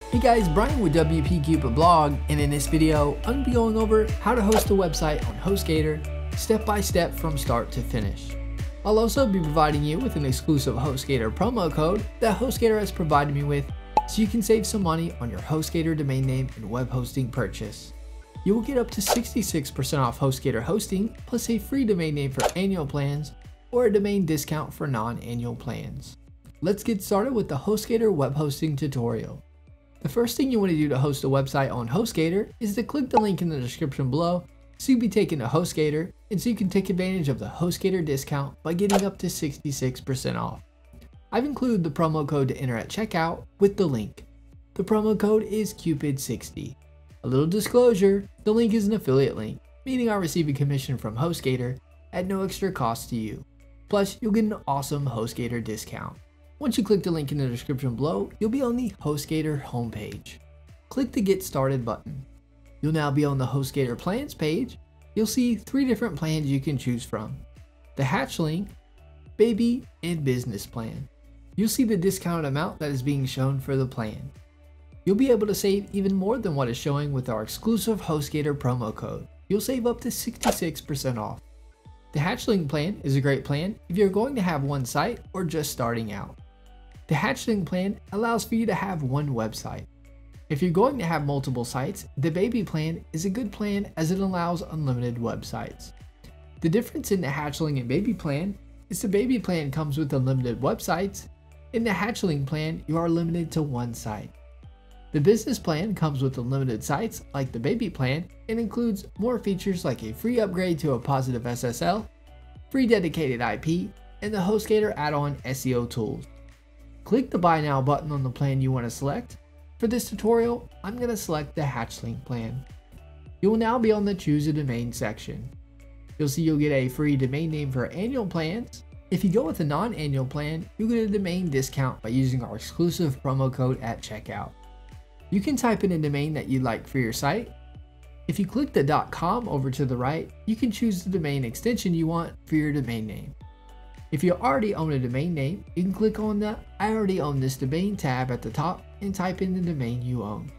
Hey guys, Brian with WP Cupid Blog, and in this video, I'm going to be going over how to host a website on Hostgator step by step from start to finish. I'll also be providing you with an exclusive Hostgator promo code that Hostgator has provided me with so you can save some money on your Hostgator domain name and web hosting purchase. You will get up to 66% off Hostgator hosting plus a free domain name for annual plans or a domain discount for non-annual plans. Let's get started with the Hostgator web hosting tutorial. The first thing you want to do to host a website on Hostgator is to click the link in the description below so you'll be taken to Hostgator and so you can take advantage of the Hostgator discount by getting up to 66% off. I've included the promo code to enter at checkout with the link. The promo code is Cupid60. A little disclosure, the link is an affiliate link, meaning I receive a commission from Hostgator at no extra cost to you. Plus, you'll get an awesome Hostgator discount. Once you click the link in the description below, you'll be on the Hostgator homepage. Click the Get Started button. You'll now be on the Hostgator plans page. You'll see 3 different plans you can choose from: the HATCHLING, Baby, and Business plan. You'll see the discounted amount that is being shown for the plan. You'll be able to save even more than what is showing with our exclusive Hostgator promo code. You'll save up to 66% off. The HATCHLING plan is a great plan if you're going to have one site or just starting out. The HATCHLING plan allows for you to have one website. If you're going to have multiple sites, the Baby plan is a good plan as it allows unlimited websites. The difference in the HATCHLING and Baby plan is the Baby plan comes with unlimited websites. In the HATCHLING plan, you are limited to one site. The Business plan comes with unlimited sites like the Baby plan and includes more features like a free upgrade to a positive SSL, free dedicated IP, and the Hostgator add-on SEO tools. Click the Buy Now button on the plan you want to select. For this tutorial, I'm going to select the HATCHLING plan. You will now be on the Choose a Domain section. You'll see you'll get a free domain name for annual plans. If you go with a non-annual plan, you'll get a domain discount by using our exclusive promo code at checkout. You can type in a domain that you'd like for your site. If you click the .com over to the right, you can choose the domain extension you want for your domain name. If you already own a domain name, you can click on the I already own this domain tab at the top and type in the domain you own.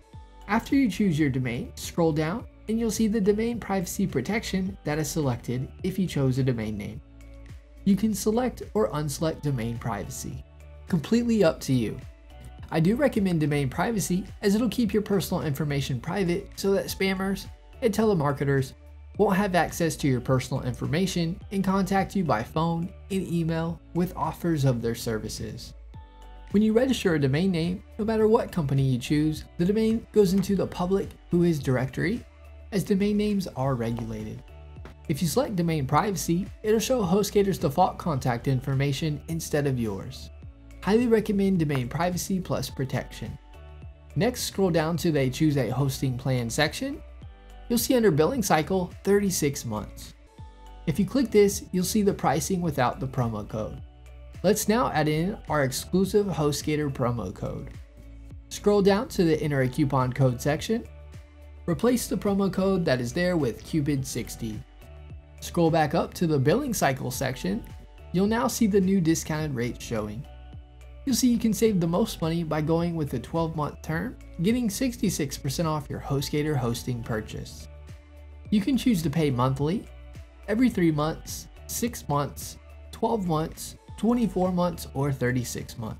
After you choose your domain, scroll down and you'll see the domain privacy protection that is selected if you chose a domain name. You can select or unselect domain privacy. Completely up to you. I do recommend domain privacy as it'll keep your personal information private so that spammers and telemarketers won't have access to your personal information and contact you by phone and email with offers of their services. When you register a domain name, no matter what company you choose, the domain goes into the public who is directory as domain names are regulated. If you select domain privacy, it'll show Hostgator's default contact information instead of yours. Highly recommend domain privacy plus protection. Next, scroll down to the Choose a Hosting Plan section. You'll see under billing cycle 36 months. If you click this, you'll see the pricing without the promo code. Let's now add in our exclusive Hostgator promo code. Scroll down to the Enter a Coupon Code section. Replace the promo code that is there with Cupid60. Scroll back up to the billing cycle section. You'll now see the new discounted rates showing. You'll see you can save the most money by going with the 12-month term, getting 66% off your Hostgator hosting purchase. You can choose to pay monthly, every 3 months, 6 months, 12 months, 24 months, or 36 months.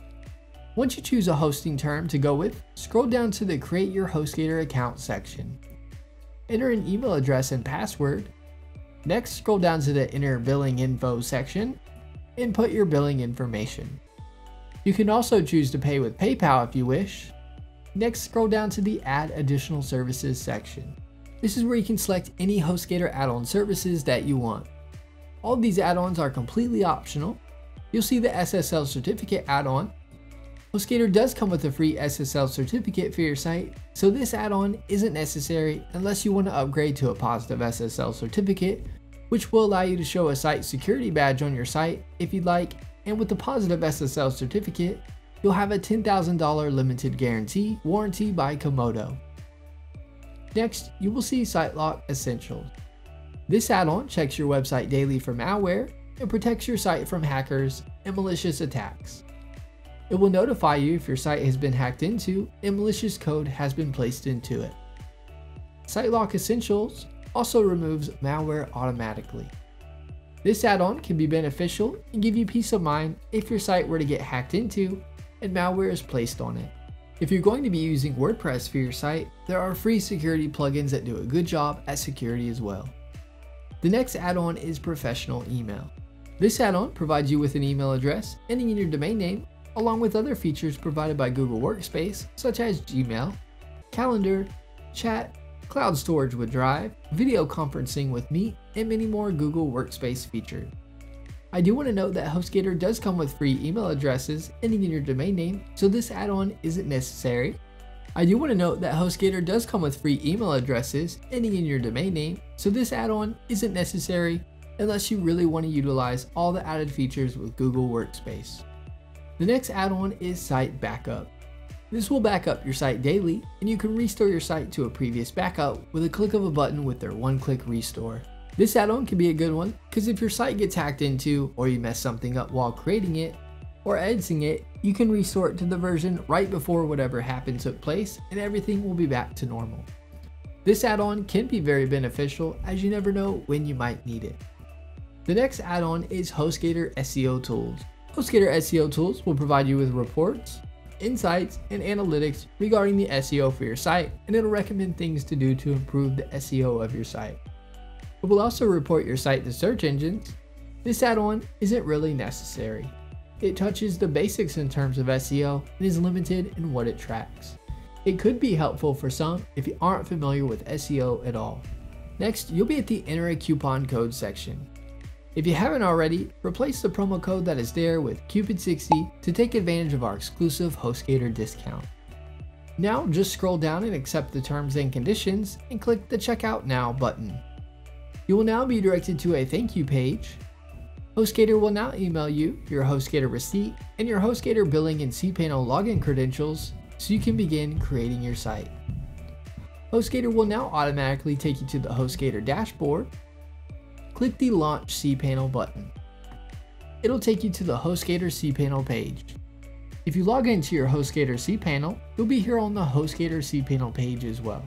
Once you choose a hosting term to go with, scroll down to the Create Your Hostgator Account section. Enter an email address and password. Next, scroll down to the Enter Billing Info section and put your billing information. You can also choose to pay with PayPal if you wish. Next, scroll down to the Add Additional Services section. This is where you can select any Hostgator add-on services that you want. All of these add-ons are completely optional. You'll see the SSL certificate add-on. Hostgator does come with a free SSL certificate for your site, so this add-on isn't necessary unless you want to upgrade to a positive SSL certificate, which will allow you to show a site security badge on your site if you'd like. And with the positive SSL certificate, you'll have a $10,000 limited guarantee warranty by Komodo. Next, you will see SiteLock Essentials. This add-on checks your website daily for malware and protects your site from hackers and malicious attacks. It will notify you if your site has been hacked into and malicious code has been placed into it. SiteLock Essentials also removes malware automatically. This add-on can be beneficial and give you peace of mind if your site were to get hacked into and malware is placed on it. If you're going to be using WordPress for your site, there are free security plugins that do a good job at security as well. The next add-on is Professional Email. This add-on provides you with an email address ending in your domain name, along with other features provided by Google Workspace, such as Gmail, Calendar, Chat, Cloud Storage with Drive, Video Conferencing with Meet, and many more Google Workspace features. I do want to note that Hostgator does come with free email addresses ending in your domain name, so this add-on isn't necessary. I do want to note that Hostgator does come with free email addresses ending in your domain name, so this add-on isn't necessary unless you really want to utilize all the added features with Google Workspace. The next add-on is Site Backup. This will back up your site daily, and you can restore your site to a previous backup with a click of a button with their one-click restore. This add-on can be a good one because if your site gets hacked into or you mess something up while creating it or editing it, you can restore it to the version right before whatever happened took place and everything will be back to normal. This add-on can be very beneficial as you never know when you might need it. The next add-on is Hostgator SEO Tools. Hostgator SEO Tools will provide you with reports, insights, and analytics regarding the SEO for your site, and it'll recommend things to do to improve the SEO of your site. It will also report your site to search engines. This add-on isn't really necessary. It touches the basics in terms of SEO and is limited in what it tracks. It could be helpful for some if you aren't familiar with SEO at all. Next, you'll be at the Enter a Coupon Code section. If you haven't already, replace the promo code that is there with Cupid60 to take advantage of our exclusive Hostgator discount. Now just scroll down and accept the terms and conditions and click the Checkout Now button. You will now be directed to a thank you page. Hostgator will now email you your Hostgator receipt and your Hostgator billing and cPanel login credentials so you can begin creating your site. Hostgator will now automatically take you to the Hostgator dashboard. Click the Launch cPanel button. It'll take you to the Hostgator cPanel page. If you log into your Hostgator cPanel, you'll be here on the Hostgator cPanel page as well.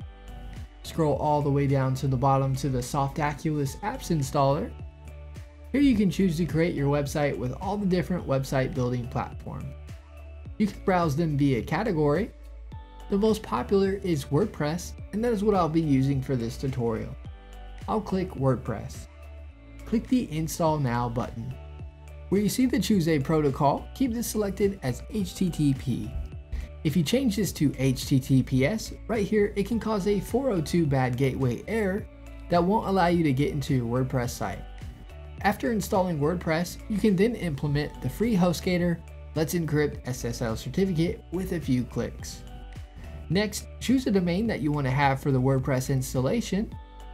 Scroll all the way down to the bottom to the Softaculous Apps Installer. Here you can choose to create your website with all the different website building platforms. You can browse them via category. The most popular is WordPress, and that is what I'll be using for this tutorial. I'll click WordPress. Click the Install Now button. Where you see the Choose a Protocol, keep this selected as HTTP. If you change this to HTTPS, right here it can cause a 402 bad gateway error that won't allow you to get into your WordPress site. After installing WordPress, you can then implement the free Hostgator Let's Encrypt SSL certificate with a few clicks. Next, choose a domain that you want to have for the WordPress installation.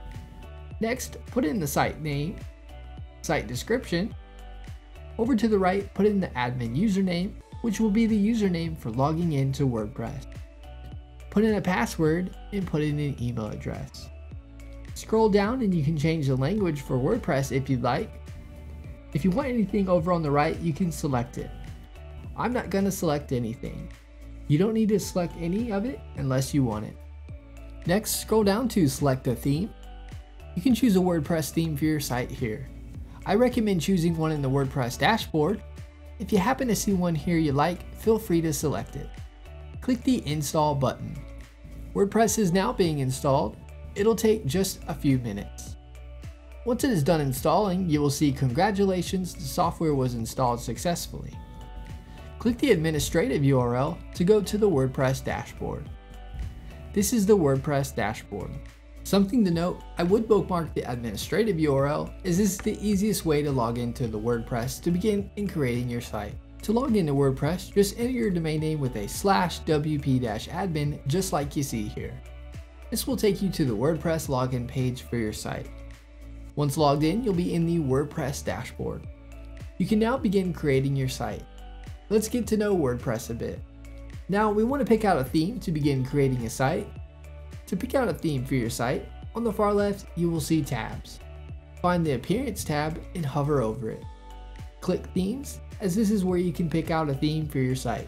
Next, put in the site name, site description. Over to the right, put in the admin username, which will be the username for logging into WordPress. Put in a password and put in an email address. Scroll down and you can change the language for WordPress if you'd like. If you want anything over on the right, you can select it. I'm not going to select anything. You don't need to select any of it unless you want it. Next, scroll down to select a theme. You can choose a WordPress theme for your site here. I recommend choosing one in the WordPress dashboard. If you happen to see one here you like, feel free to select it. Click the Install button. WordPress is now being installed. It'll take just a few minutes. Once it is done installing, you will see congratulations, the software was installed successfully. Click the administrative URL to go to the WordPress dashboard. This is the WordPress dashboard. Something to note, I would bookmark the administrative URL as this is the easiest way to log into the WordPress to begin in creating your site. To log into WordPress, just enter your domain name with a /wp-admin just like you see here. This will take you to the WordPress login page for your site. Once logged in, you'll be in the WordPress dashboard. You can now begin creating your site. Let's get to know WordPress a bit. Now we want to pick out a theme to begin creating a site. To pick out a theme for your site, on the far left you will see tabs. Find the Appearance tab and hover over it. Click Themes as this is where you can pick out a theme for your site.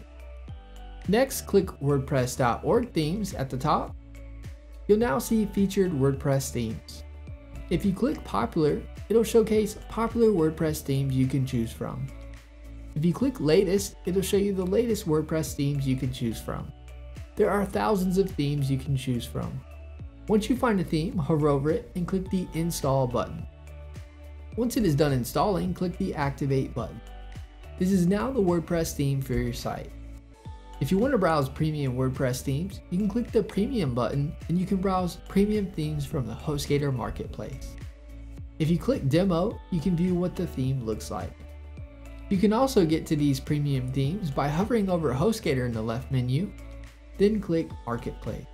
Next, click WordPress.org themes at the top. You'll now see featured WordPress themes. If you click popular, it'll showcase popular WordPress themes you can choose from. If you click latest, it'll show you the latest WordPress themes you can choose from. There are thousands of themes you can choose from. Once you find a theme, hover over it and click the install button. Once it is done installing, click the activate button. This is now the WordPress theme for your site. If you want to browse premium WordPress themes, you can click the premium button and you can browse premium themes from the Hostgator marketplace. If you click demo, you can view what the theme looks like. You can also get to these premium themes by hovering over Hostgator in the left menu, then click marketplace.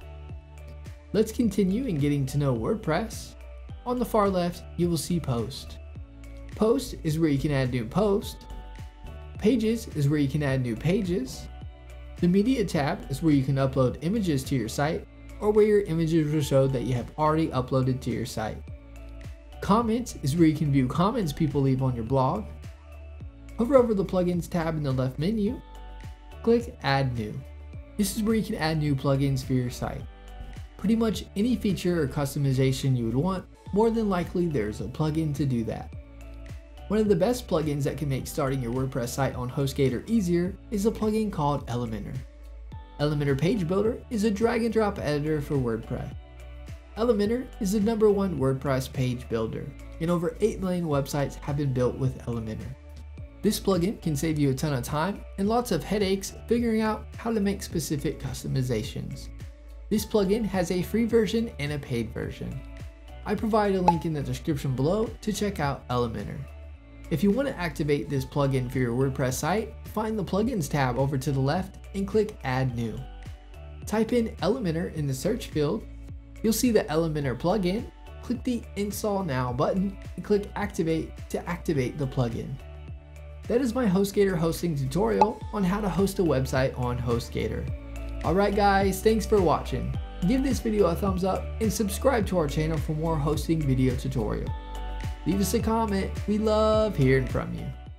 Let's continue in getting to know WordPress. On the far left, you will see post. Post is where you can add new posts. Pages is where you can add new pages. The media tab is where you can upload images to your site or where your images will show that you have already uploaded to your site. Comments is where you can view comments people leave on your blog. Hover over the plugins tab in the left menu. Click add new. This is where you can add new plugins for your site. Pretty much any feature or customization you would want, more than likely there's a plugin to do that. One of the best plugins that can make starting your WordPress site on Hostgator easier is a plugin called Elementor. Elementor Page Builder is a drag and drop editor for WordPress. Elementor is the #1 WordPress page builder, and over 8 million websites have been built with Elementor. This plugin can save you a ton of time and lots of headaches figuring out how to make specific customizations. This plugin has a free version and a paid version. I provide a link in the description below to check out Elementor. If you want to activate this plugin for your WordPress site, find the plugins tab over to the left and click add new. Type in Elementor in the search field. You'll see the Elementor plugin. Click the install now button and click activate to activate the plugin. That is my Hostgator hosting tutorial on how to host a website on Hostgator. Alright guys, thanks for watching. Give this video a thumbs up and subscribe to our channel for more hosting video tutorials. Leave us a comment, we love hearing from you.